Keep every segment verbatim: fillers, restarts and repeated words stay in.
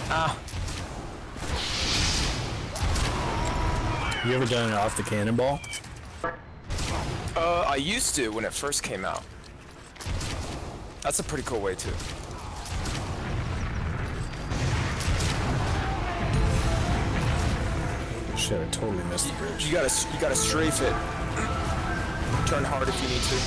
Ah. You ever done it off the cannonball? Uh, I used to when it first came out. That's a pretty cool way too. Shit, I totally missed the bridge. You gotta, you gotta strafe it. Turn hard if you need to.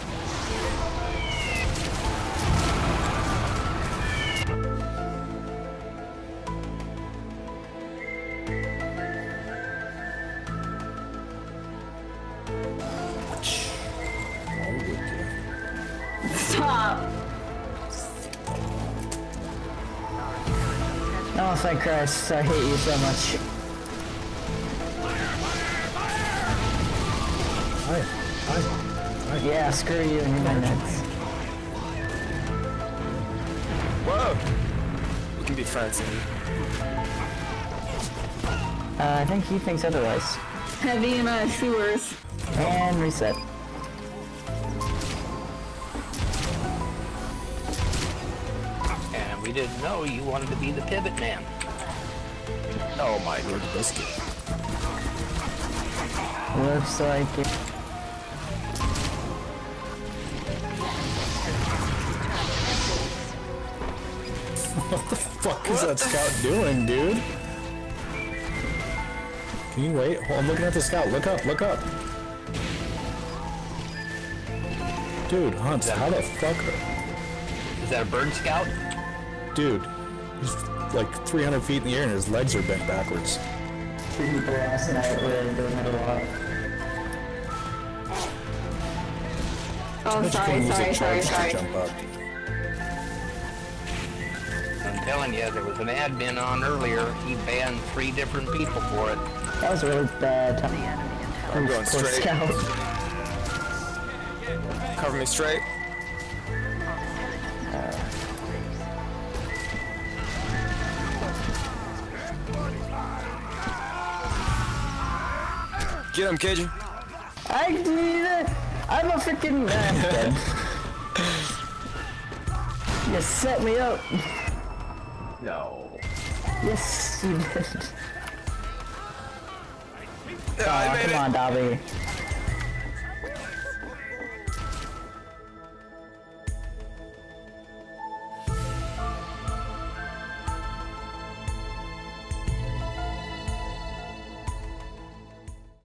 Stop! Oh, thank Christ, I hate you so much. Hi. Hi. Hi. Yeah, screw you and your minutes. Whoa! We can be friends. Uh, I think he thinks otherwise. Heavy in uh, sewers. And reset. And we didn't know you wanted to be the pivot man. Oh my Lord biscuit. Looks like it. What the fuck is that scout doing, dude? Can you wait? Oh, I'm looking at the scout. Look up, look up. Dude, Hunts, how the fuck? Is that a bird scout? Dude, he's like three hundred feet in the air and his legs are bent backwards. Two people last night were doing it a lot. Oh, sorry, sorry, sorry, sorry. Jump up. I'm telling you, there was an admin on earlier. He banned three different people for it. That was a really bad time. I'm going Poor straight. Scout. Cover me straight. Get him, Cajun. I need it! I'm a freaking man. Dead. You set me up. No. Yes, you did. Yeah, I Aw, made come it. on, Dobby.